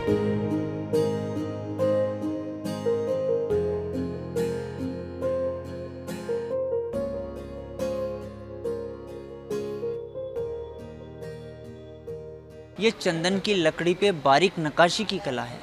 ये चंदन की लकड़ी पे बारीक नक्काशी की कला है।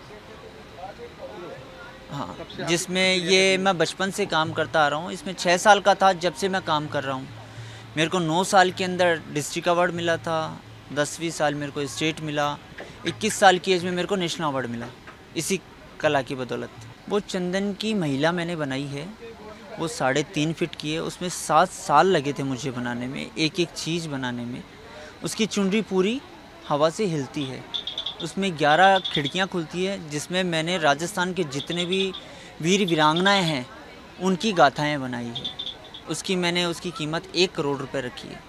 हाँ, जिसमें ये मैं बचपन से काम करता आ रहा हूँ। इसमें 6 साल का था जब से मैं काम कर रहा हूँ। मेरे को 9 साल के अंदर डिस्ट्रिक्ट अवार्ड मिला था, 10वीं साल मेरे को स्टेट मिला, 21 साल की एज में मेरे को नेशनल अवार्ड मिला, इसी कला की बदौलत। वो चंदन की महिला मैंने बनाई है, वो 3.5 फीट की है। उसमें 7 साल लगे थे मुझे बनाने में, एक एक चीज़ बनाने में। उसकी चुनरी पूरी हवा से हिलती है। उसमें 11 खिड़कियाँ खुलती है, जिसमें मैंने राजस्थान के जितने भी वीर वीरांगनाएँ हैं उनकी गाथाएँ बनाई है। उसकी कीमत 1 करोड़ रुपए रखी है।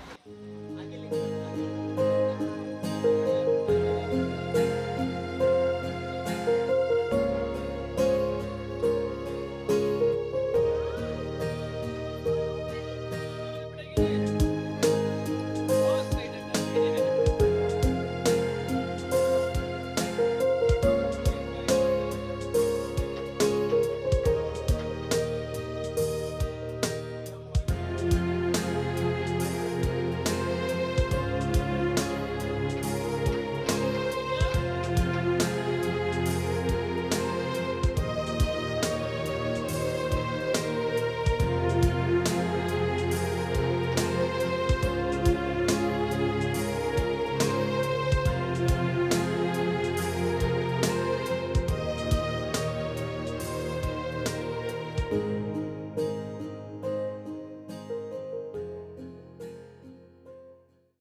you